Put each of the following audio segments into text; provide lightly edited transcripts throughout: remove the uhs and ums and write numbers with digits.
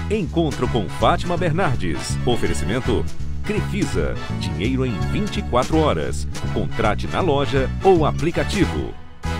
Encontro com Fátima Bernardes. Oferecimento Crefisa. Dinheiro em 24 horas. Contrate na loja ou aplicativo.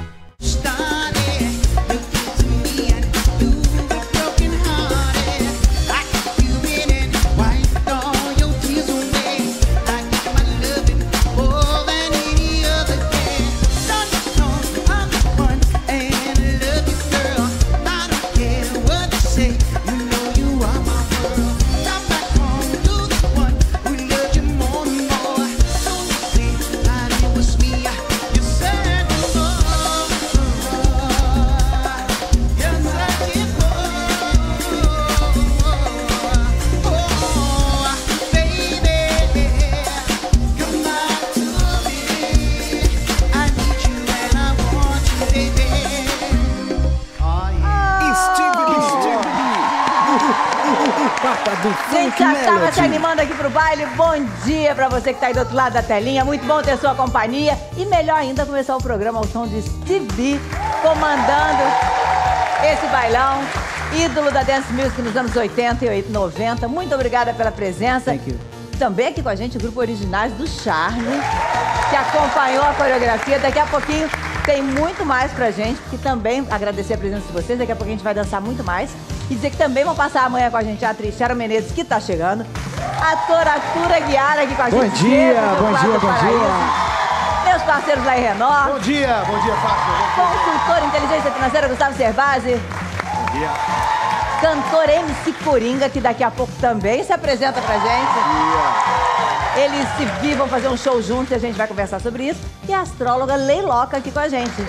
Gente, já estava se animando aqui pro baile. Bom dia pra você que tá aí do outro lado da telinha. Muito bom ter sua companhia. E melhor ainda começar o programa ao som de Steve B, comandando esse bailão. Ídolo da Dance Music nos anos 80 e 90. Muito obrigada pela presença. Thank you. Também aqui com a gente o grupo Originais do Charme, que acompanhou a coreografia. Daqui a pouquinho tem muito mais pra gente, porque também agradecer a presença de vocês. Daqui a pouquinho a gente vai dançar muito mais. E dizer que também vão passar amanhã com a gente a atriz Sharon Menezes, que tá chegando. A atora Artura Guiara aqui com a gente. Bom dia, bom dia. Meus parceiros lá em Renó. Bom dia, Fátima. Consultor em inteligência financeira Gustavo Cerbasi. Bom dia. Cantor MC Coringa, que daqui a pouco também se apresenta pra gente. Bom dia. Eles se vi, vão fazer um show juntos e a gente vai conversar sobre isso. E a astróloga Leiloca aqui com a gente.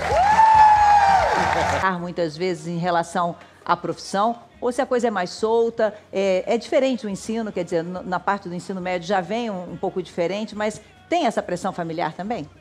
Muitas vezes em relação à profissão, ou se a coisa é mais solta, é diferente o ensino, quer dizer, na parte do ensino médio já vem um pouco diferente, mas tem essa pressão familiar também?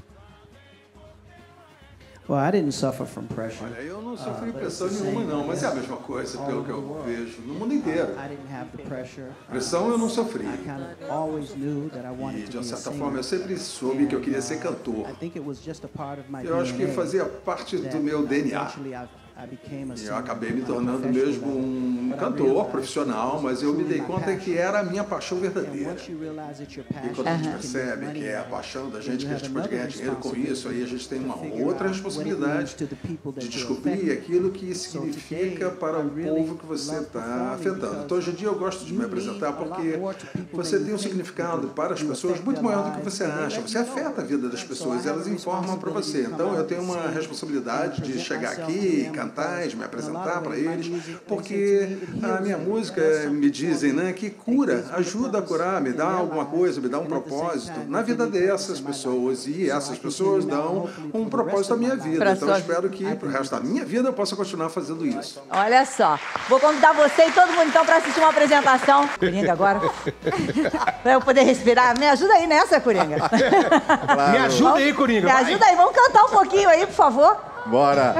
Well, I didn't suffer from pressure. Olha, eu não sofri pressão nenhuma não, mas é a mesma coisa pelo que eu vejo no mundo inteiro. I didn't have the pressure. Pressão eu não sofri. I kind of always knew that I wanted E to de be a certa singer. forma eu sempre soube que eu queria ser cantor. I think it was just a part of my Eu acho que DNA fazia parte do meu DNA. eventually I became a E singer. eu acabei me I'm a tornando professional mesmo um but I cantor realized profissional, mas eu me dei conta que era a minha paixão And verdadeira. once you realize it's your E passion, quando a gente you can make percebe money que é a out of it, paixão da then gente, you que a have gente pode ganhar another dinheiro com isso, aí a gente tem uma responsibility outra to figure out what it means responsabilidade to the people that de you're descobrir affecting. aquilo que significa para o povo que você está afetando. Então, hoje em dia eu gosto de me apresentar porque você tem um significado para as pessoas muito maior do que você acha. Você afeta a vida das pessoas, elas informam para você. Então, eu tenho uma responsabilidade de chegar aqui, cantar, de me apresentar para eles, porque a minha música, me dizem, né, que cura, ajuda a curar, me dá alguma coisa, me dá um propósito na vida dessas pessoas, e essas pessoas dão um propósito à minha vida. Então, eu espero que pro resto da minha vida eu possa continuar fazendo isso. Olha só, vou convidar você e todo mundo então para assistir uma apresentação. Coringa agora, para eu poder respirar. Me ajuda aí nessa, Coringa. Claro. Me ajuda aí, Coringa. Me ajuda aí, vamos cantar um pouquinho aí, por favor. Bora.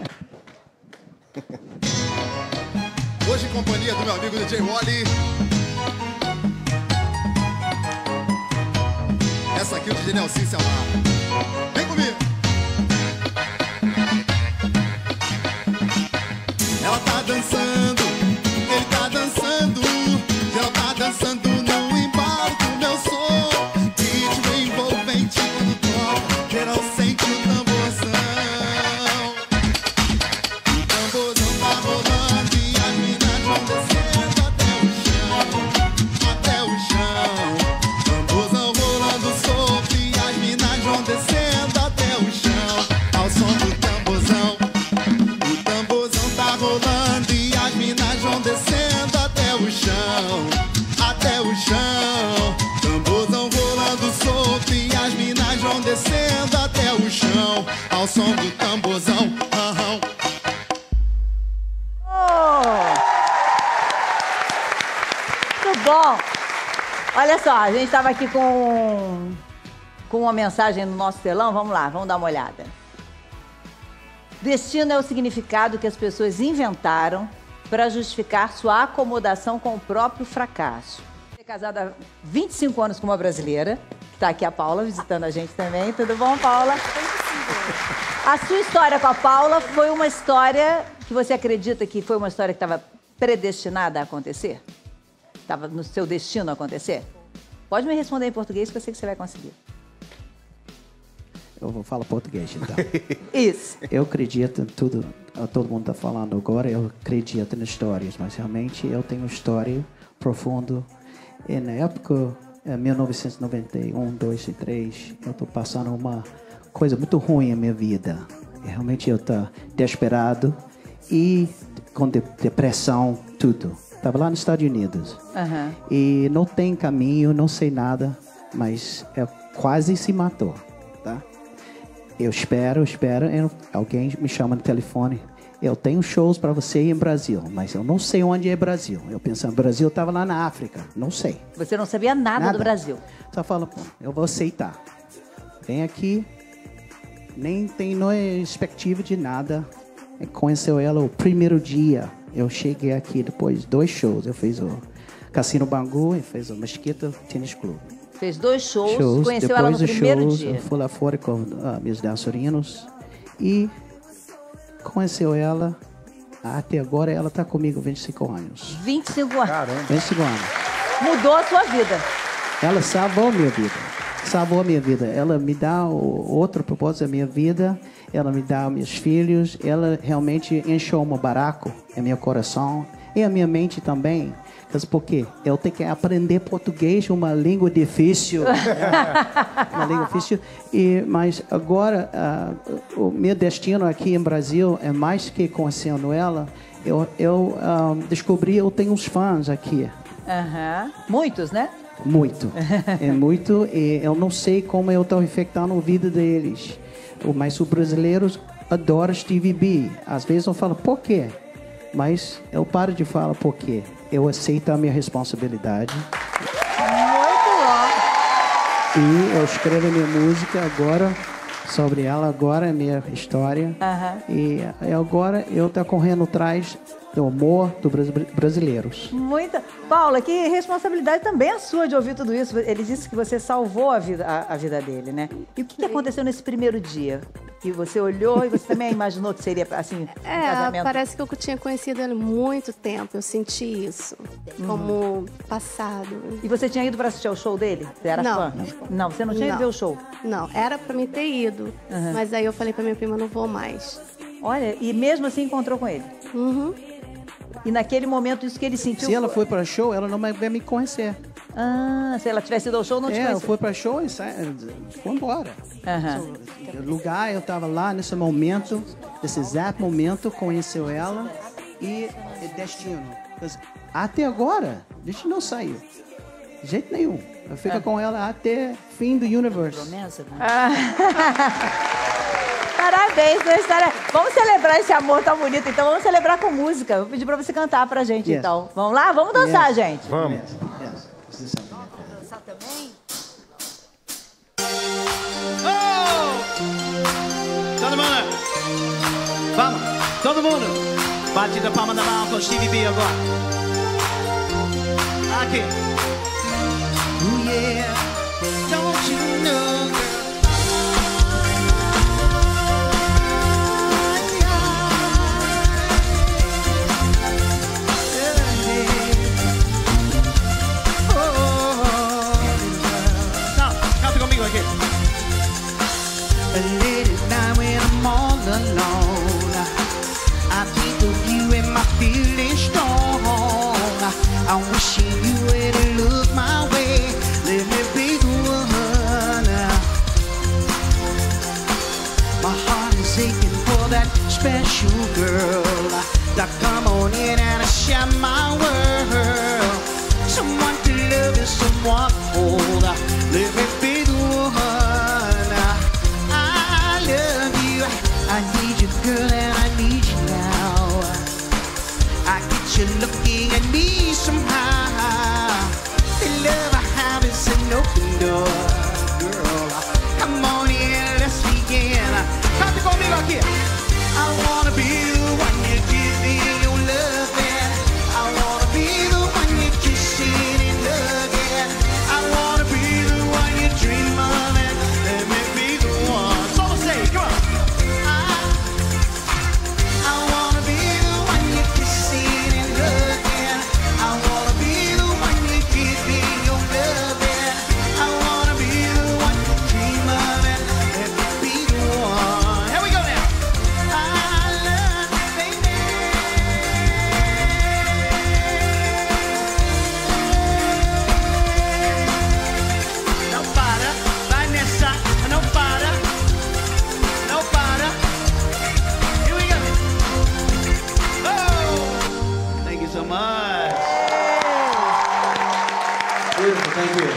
Hoje em companhia do meu amigo DJ Wally. Essa aqui é o DJ Nelson Selmar. Vem comigo. Ela tá dançando, ele tá dançando, e ela tá dançando no embalo do meu som. Ritmo envolvente quando toca, geral sente o tamborzão. O tamborzão tá rolando e as minas vão descendo até o chão. Tamborzão rolando solto e as minas vão descendo até o chão. Ao som do tamborzão. O tamborzão tá rolando e as minas vão descendo até o chão. Até o chão. Tamborzão rolando solto e as minas vão descendo até o chão. Ao som do tamborzão. Muito bom. Olha só, a gente estava aqui com uma mensagem no nosso telão. Vamos lá, vamos dar uma olhada. Destino é o significado que as pessoas inventaram para justificar sua acomodação com o próprio fracasso. Você é casada há 25 anos com uma brasileira, que está aqui a Paula visitando a gente também. Tudo bom, Paula? A sua história com a Paula foi uma história que você acredita que foi uma história que estava predestinada a acontecer? Estava no seu destino a acontecer? Pode me responder em português que eu sei que você vai conseguir. Eu vou falar português, então. Isso. Eu acredito em tudo, todo mundo está falando agora, eu acredito nas histórias, mas realmente eu tenho uma história profunda. E na época, em 1991, 2 e 3, eu estou passando uma coisa muito ruim na minha vida. E realmente eu estou desesperado e com depressão, tudo. Estava lá nos Estados Unidos. E não tem caminho, não sei nada, mas eu quase se matou, tá? Eu espero, alguém me chama no telefone. Eu tenho shows para você ir em Brasil, mas eu não sei onde é Brasil. Eu pensando, Brasil estava lá na África, não sei. Você não sabia nada do Brasil? Só fala, pô, eu vou aceitar. Vem aqui, nem tem expectativa de nada. Conheceu ela o primeiro dia. Eu cheguei aqui depois 2 shows. Eu fiz o Cassino Bangu e fiz o Mesquita Tênis Clube. Fez 2 shows, conheceu ela no primeiro dia. Eu fui lá fora com meus dançarinos e conheceu ela. Até agora ela está comigo 25 anos. 25 anos? Caramba. 25 anos. Mudou a sua vida? Ela salvou a minha vida. Salvou a minha vida. Ela me dá outro propósito da minha vida. Ela me dá meus filhos. Ela realmente encheu um baraco em meu coração e a minha mente também. Por quê? Eu tenho que aprender português, uma língua difícil. Uma língua difícil. Mas agora, o meu destino aqui em Brasil é mais que conhecendo ela. Eu descobri, eu tenho uns fãs aqui. Muitos, né? Muito. É muito. E eu não sei como eu estou infectando a vida deles. Mas os brasileiros adoram Stevie B. Às vezes eu falo, por quê? Mas eu paro de falar por quê. Eu aceito a minha responsabilidade. Muito bom. E eu escrevo a minha música agora, sobre ela agora, a minha história. E agora eu estou correndo atrás do amor dos brasileiros. Muita. Paula, que responsabilidade também é sua de ouvir tudo isso. Ele disse que você salvou a vida dele, né? E o que aconteceu nesse primeiro dia? Que você olhou e você também imaginou que seria assim, um casamento? Parece que eu tinha conhecido ele há muito tempo. Eu senti isso como passado. E você tinha ido para assistir ao show dele? Você era fã? Não, você não tinha ido ver o show? Não, era para mim ter ido. Mas aí eu falei para minha prima, não vou mais. Olha, e mesmo assim encontrou com ele? E naquele momento, isso que ele sentiu... Se ela foi para show, ela não vai me conhecer. Se ela tivesse ido ao show, não te conhecia. Eu fui para show e foi embora. O lugar, eu estava lá nesse momento, nesse exato momento, conheceu ela e destino. Até agora, a gente não saiu. De jeito nenhum. Eu fico com ela até fim do universo. Parabéns pela história. Vamos celebrar esse amor tão bonito, então. Vamos celebrar com música. Vou pedir pra você cantar pra gente, então. Vamos lá? Vamos dançar, gente. Vamos. Dançar também? Todo mundo! Vamos! Todo mundo! Bate da palma da mão com o Stevie B agora. Aqui. Oh yeah, don't you know, girl? Late at night when I'm all alone, I think of you and my feelings strong. I'm wishing you would look my way. Let me be the one. My heart is aching for that special girl that come on in and share my world. Someone to love and someone to hold. Let me be the one. I need you, girl, and I need you now. I get you looking at me somehow. The love I have is an open door, girl. Come on in, let's begin. Canta comigo aqui. I wanna be the one you give me your loving. I wanna be the one you kissing and loving. I wanna be the one you dream of and let me be the one. So say, come on. I wanna be the one you kissing and loving. Thank you.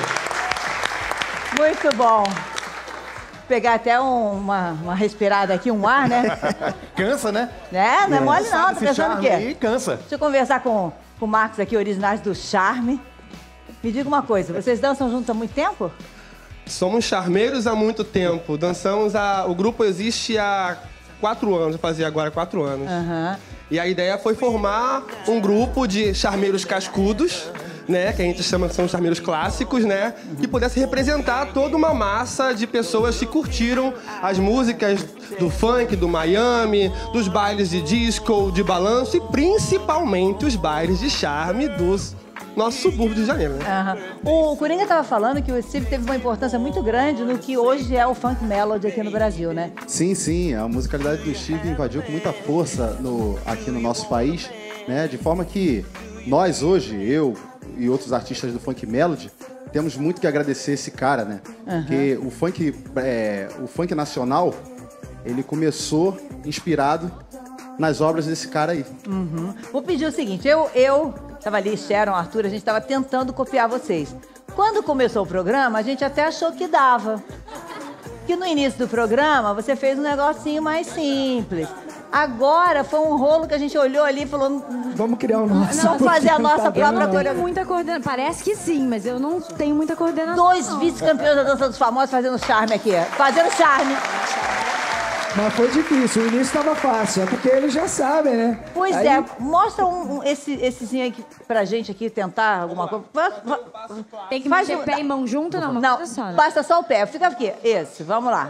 Muito bom. Pegar até uma respirada aqui, um ar, né? Cansa, né? É, não é mole não, tá pensando o quê? Aí cansa. Deixa eu conversar com o Marcos aqui, originais do Charme. Me diga uma coisa, vocês dançam juntos há muito tempo? Somos charmeiros há muito tempo. O grupo existe há 4 anos, fazia agora 4 anos. Aham. E a ideia foi formar um grupo de charmeiros cascudos, né? Que a gente chama que são charmeiros clássicos, né? Que pudesse representar toda uma massa de pessoas que curtiram as músicas do funk, do Miami, dos bailes de disco, de balanço e principalmente os bailes de charme dos nossos subúrbios de Janeiro, né? Aham. O Coringa estava falando que o Steve teve uma importância muito grande no que hoje é o funk melody aqui no Brasil, né? Sim, sim. A musicalidade do Steve invadiu com muita força aqui no nosso país, né? De forma que nós hoje, eu e outros artistas do funk melody, temos muito que agradecer esse cara, né? Porque o funk nacional, ele começou inspirado nas obras desse cara aí. Vou pedir o seguinte, eu tava ali, Sharon, Arthur, a gente tava tentando copiar vocês. Quando começou o programa, a gente até achou que dava. Que no início do programa, você fez um negocinho mais simples. Agora foi um rolo que a gente olhou ali e falou... Vamos criar o nosso. Vamos fazer a nossa Eu própria não tenho coreografia. muita coordenação. Parece que sim, mas eu não tenho muita coordenação. 2 vice-campeões da dança dos famosos fazendo charme aqui. Fazendo charme. Mas foi difícil, o início estava fácil, é porque eles já sabem, né? Pois Aí- é, mostra essezinho aqui pra gente aqui, tentar alguma coisa. Tem que Faz mexer um- pé e mão junto? Não, uma Não, coisa só, né? basta só o pé. Fica aqui. Esse, vamos lá.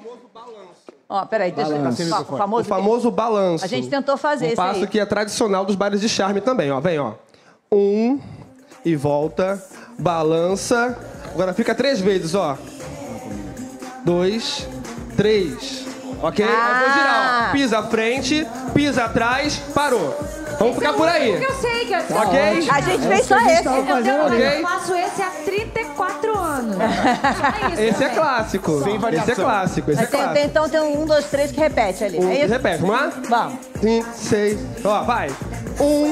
Ó, peraí, deixa eu... Balanço. O famoso... O famoso balanço. A gente tentou fazer Um esse passo aí. que é tradicional dos bailes de charme também, ó. Vem, ó. 1 e volta, balança. Agora fica 3 vezes, ó. 2, 3. Ok? Eu vou girar, ó. Pisa à frente, pisa atrás, parou. Vamos ficar por aí. Eu sei que eu sei. Ok? A gente fez só esse. Ok? Eu faço esse há 34 anos. Só isso Esse é também. clássico. Sem variação. Esse é clássico, esse é Mas clássico. então tem 1, 2, 3 que repete ali. É isso? Repete, vamos lá? Vamos. 5, 6. Ó, vai. 1,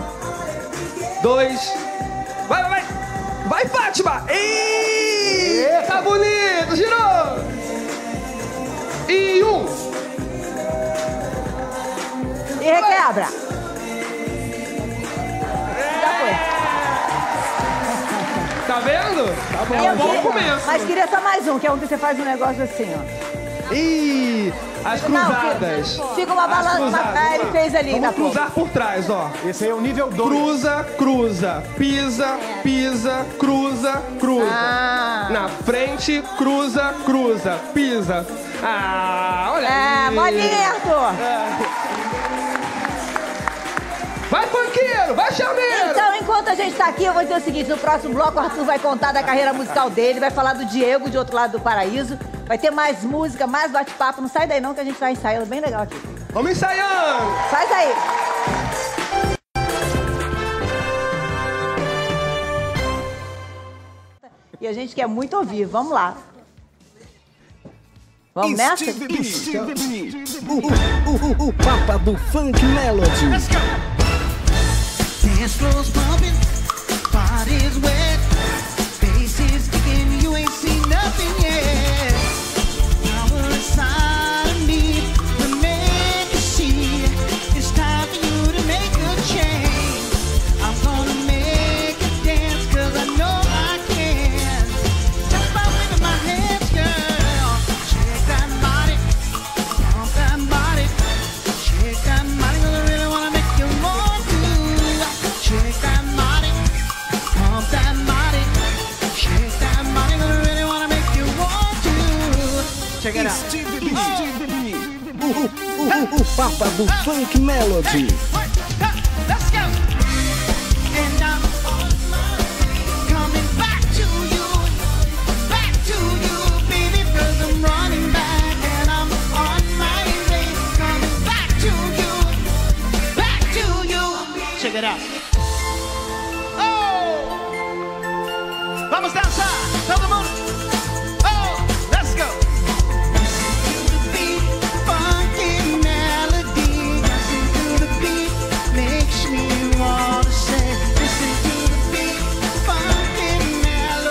2. Vai. Vai, Fátima! Ih! Tá bonito! Girou! E 1. E requebra. Já foi. Tá vendo? Tá bom. É um bom começo. Mas queria só mais um, que é um que você faz um negócio assim, ó. Ih! As cruzadas. Não, fica uma As balança. cruzadas, Ele ó. fez ali. Vamos tá bom. cruzar por trás, ó. Esse aí é o nível 2. Cruza, cruza. Pisa, cruza. Na frente, cruza. Pisa. Ah, olha aí. Molinha, Arthur. Vai, funkeiro! Vai, chameiro! Então, enquanto a gente tá aqui, eu vou dizer o seguinte: no próximo bloco, o Arthur vai contar da carreira musical dele, vai falar do Diego, de outro lado do paraíso. Vai ter mais música, mais bate-papo. Não sai daí não, que a gente vai ensaiando bem legal aqui. Vamos ensaiando! Faz aí. E a gente quer muito ouvir. Vamos lá. Vamos nessa? O Papa do Funk Melody. Let's go. Dance floors pumping, body's wet, faces sticking, you ain't seen nothing yet. Power inside of me, the man you see. It's time for you to make a change. I'm gonna make you dance, 'cause I know I can. Just by waving my hands, girl. Shake that body, pump that body. Shake that body, 'cause I really wanna make you more too. Shake that body, pump that body. Shake that body, 'cause I really wanna make you want to. Check it out. O Papa do Funk Melody. Let's go. And I'm coming back to you, baby, 'cause I'm running back and I'm on my way. Coming back to you. Check it out. Oh, vamos dançar, todo mundo. Oh, let's go. Listen to the beat, funky melody. Listen to the beat, makes me wanna say. Listen to the beat, funky melody.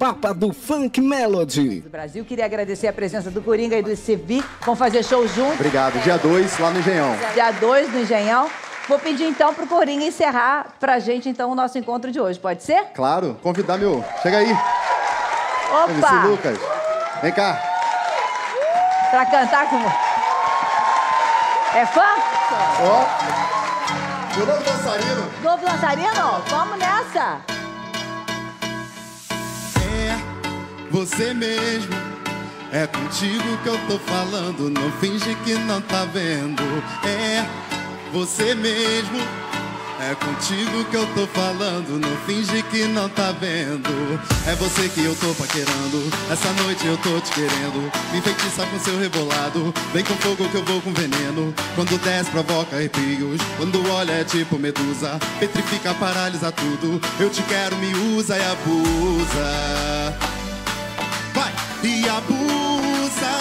Papa do Funk Melody. Do Brasil, queria agradecer a presença do Coringa e do Steve B. Vamos fazer show juntos. Obrigado. Dia 2, lá no Engenhão. Dia 2 no Engenhão. Vou pedir então pro Coringa encerrar pra gente então o nosso encontro de hoje. Pode ser? Claro. Convidar meu... Chega aí. Opa! MC Lucas. Vem cá. Pra cantar com... É fã? Ó. O novo dançarino. Novo dançarino? Vamos nessa. É você mesmo, é contigo que eu tô falando. Não finge que não tá vendo. É você mesmo, é contigo que eu tô falando. Não finge que não tá vendo. É você que eu tô paquerando. Essa noite eu tô te querendo. Me enfeitiça com seu rebolado. Vem com fogo que eu vou com veneno. Quando desce provoca arrepios. Quando olha é tipo medusa. Petrifica, paralisa tudo. Eu te quero, me usa e abusa. Vai! E abusa.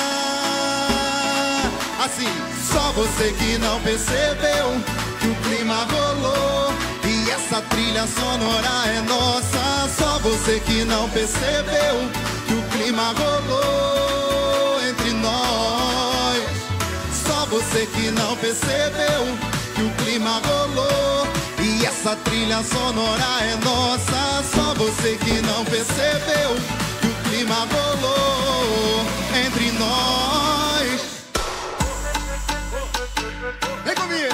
Assim, só você que não percebeu que o clima rolou e essa trilha sonora é nossa. Só você que não percebeu que o clima rolou entre nós. Só você que não percebeu que o clima rolou e essa trilha sonora é nossa. Só você que não percebeu que o clima rolou entre nós. Vem comigo!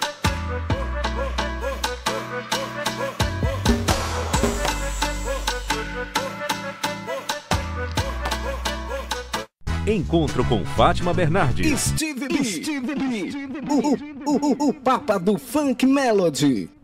Encontro com Fátima Bernardes. Steve B. O Papa do Funk Melody.